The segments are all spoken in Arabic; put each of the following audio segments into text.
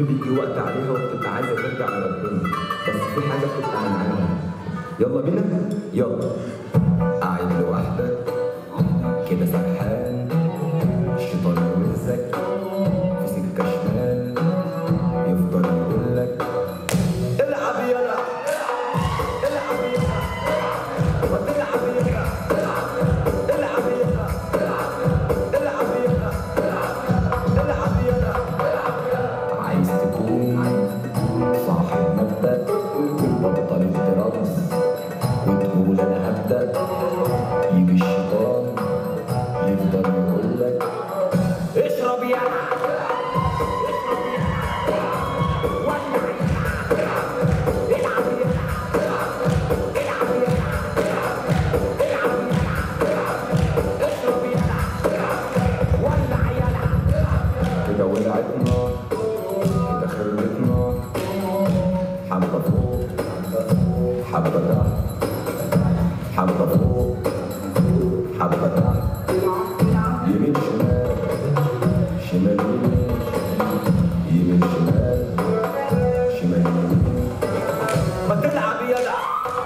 بيجي وقت عليها وبتبقى عايزه ترجع لربنا، بس في حاجه بتبقى منعاها. يلا بينا، يلا. قاعد لوحدك كده سرحان، الشيطان يوزك في سكه شمال، يفضل يقول لك العب يلا، العب يلا، العب يلا، العب يلا، العب يلا، العب يلا. عايز تكون صاحب مبدأ وتبطل الدراسة وتقول انا هبدأ، يجي الشيطان يفضل يقول لك اشرب يلا، اشرب يلا، ولع يلا، العب يلا، العب يلا، العب يلا، اشرب يلا، ولع يلا. كده ولعت نار، كده خربت نار، حبة فوق حبة تحت، حبة فوق حبة تحت، يمين شمال، شمال يمين، يمين شمال، شمال يمين. ما تلعب يلا.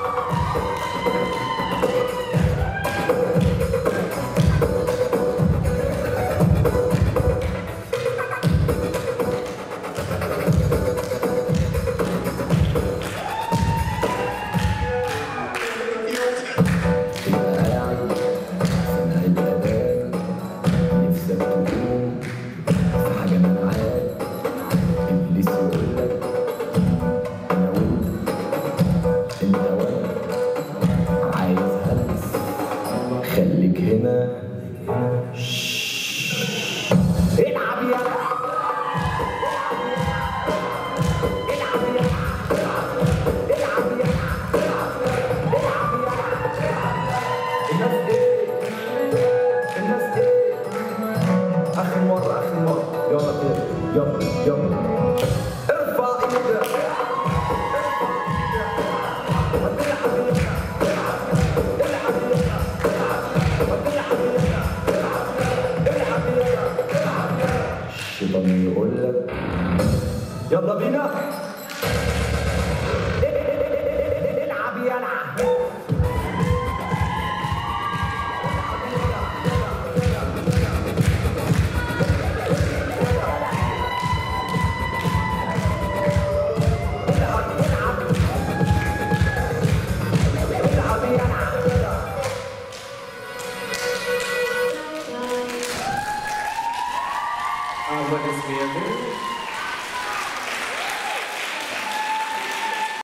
خليك هنا، العب يلا، العب يلا، العب يلا، العب يلا. الناس ايه؟ الناس ايه؟ اخر مرة، اخر مرة، يلا كده، يلا يلا. ارفع ايدك، الشيطان يقول لك يلا بينا، العب يلا. What is the other?